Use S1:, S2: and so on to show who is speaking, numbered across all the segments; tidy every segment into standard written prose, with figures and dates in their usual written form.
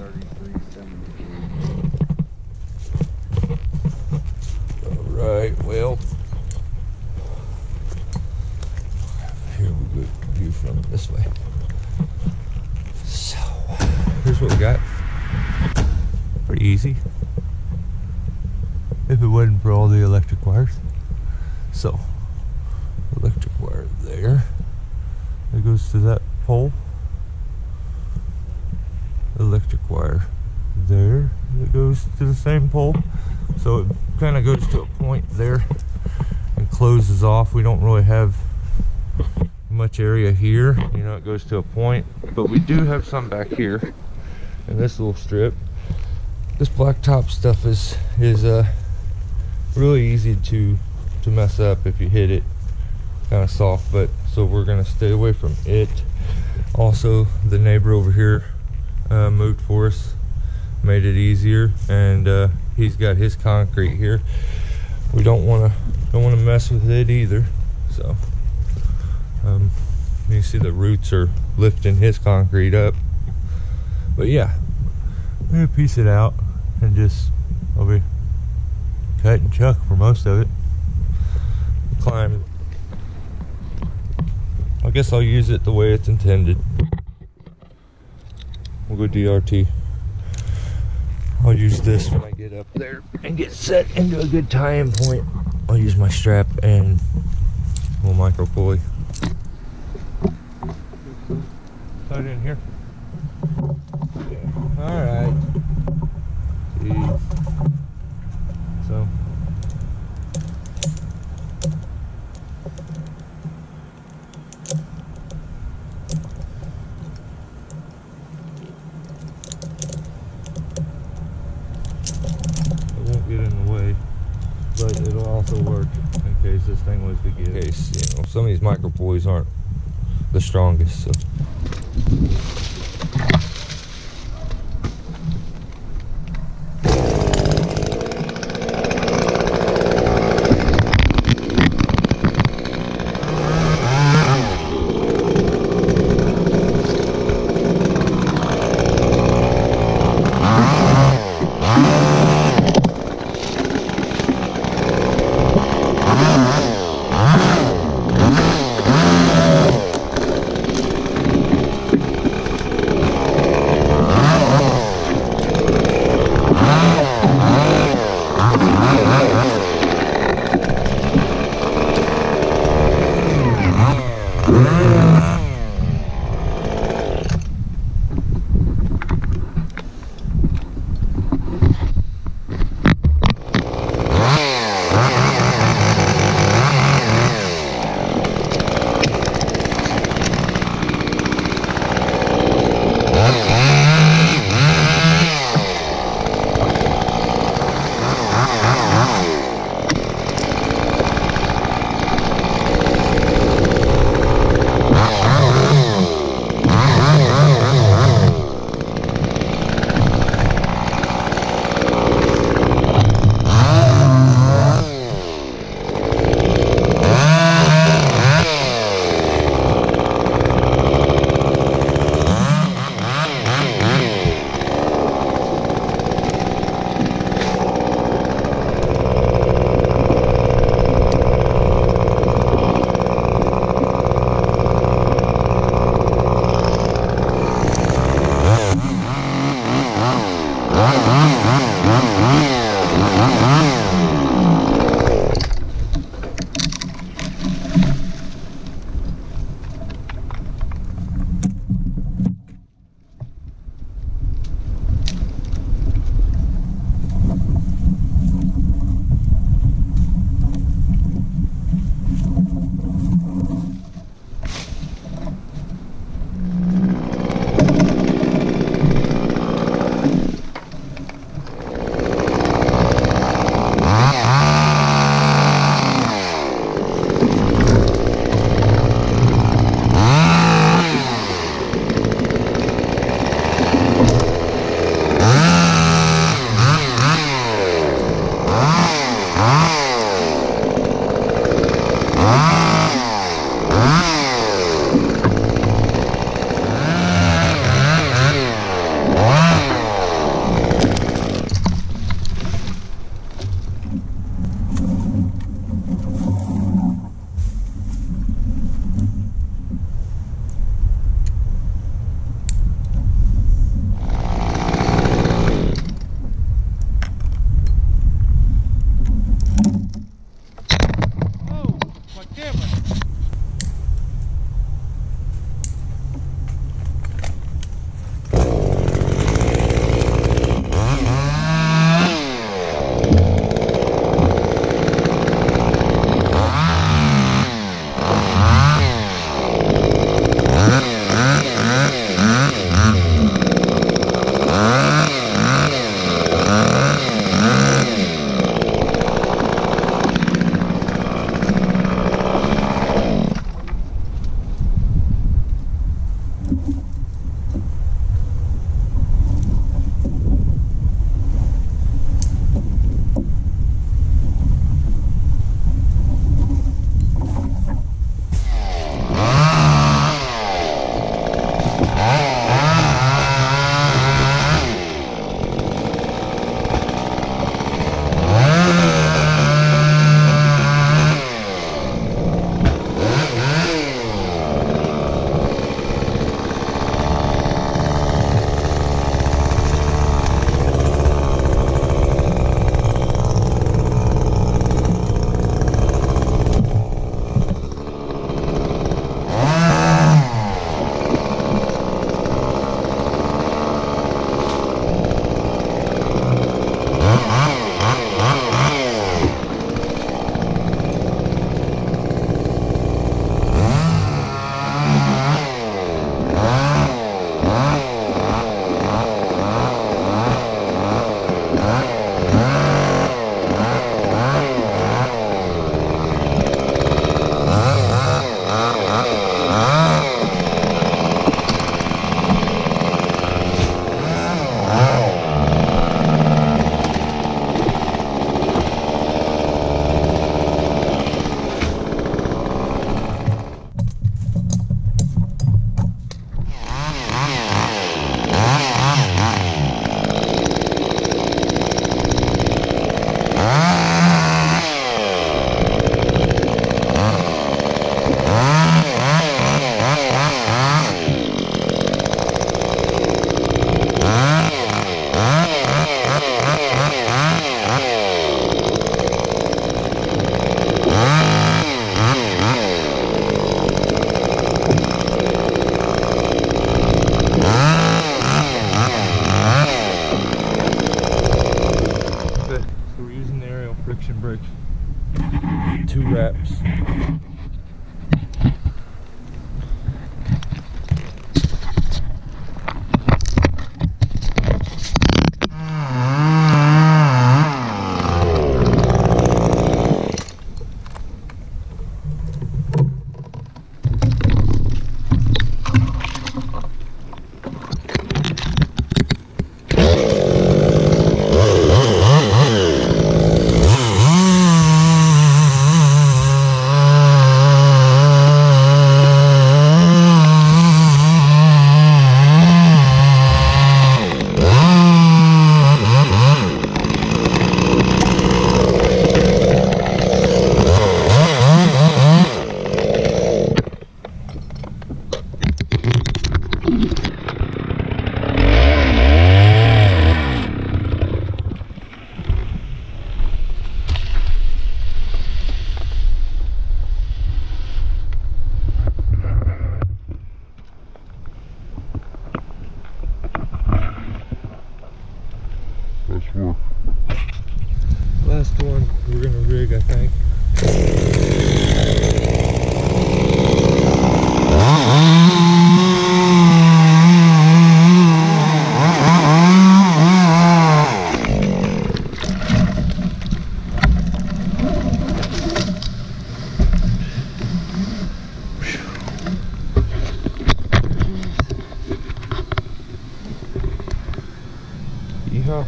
S1: Alright, well, here we go, view from this way. So, here's what we got. Pretty easy. If it wasn't for all the electric wires. So, electric wire there. It goes to that pole. Electric wire there. It goes to the same pole. So it kind of goes to a point there and closes off. We don't really have much area here. You know, it goes to a point. But we do have some back here in this little strip. This blacktop stuff is really easy to mess up if you hit it. Kind of soft, but so we're gonna stay away from it. Also, the neighbor over here moved for us, made it easier, and he's got his concrete here. We don't want to mess with it either. So you see the roots are lifting his concrete up. But yeah, I'm gonna piece it out and just I'll be cut and chuck for most of it. Climb. I guess I'll use it the way it's intended. We'll go DRT. I'll use this when I get up there and get set into a good tie-in point. I'll use my strap and a little micro pulley. Tied in here. Yeah. Alright. So get in the way, but it'll also work in case this thing was to give. In case, you know, some of these micro pulleys aren't the strongest, so. friction brake. 2 wraps. Last one we're gonna rig, I think. Yeehaw.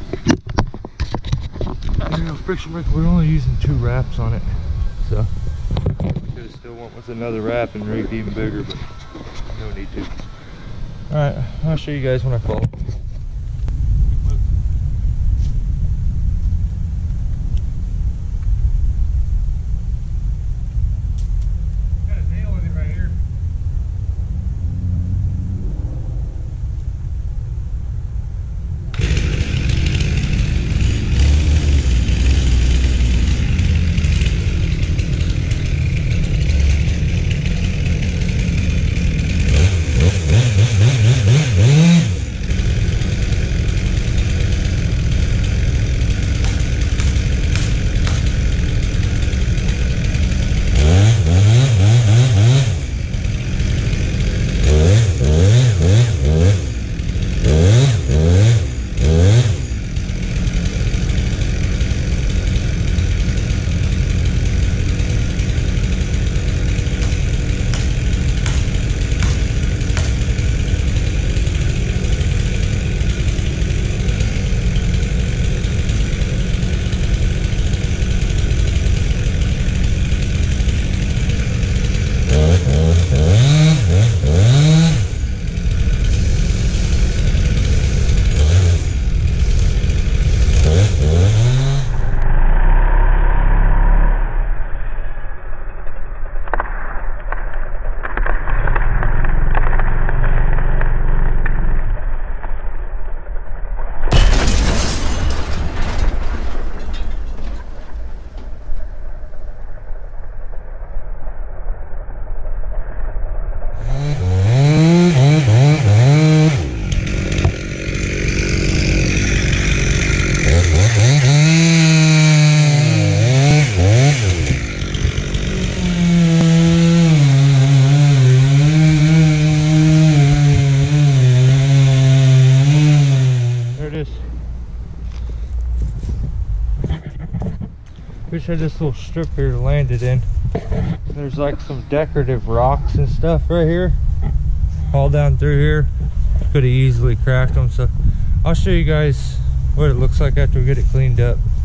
S1: Friction brake, we're only using 2 wraps on it, so could have still went with another wrap and rigged even bigger, but no need to. Alright, I'll show you guys when I fall. Got a nail in it right here. Wish I had this little strip here to land it in. There's like some decorative rocks and stuff right here, all down through here. Could have easily cracked them, so I'll show you guys what it looks like after we get it cleaned up.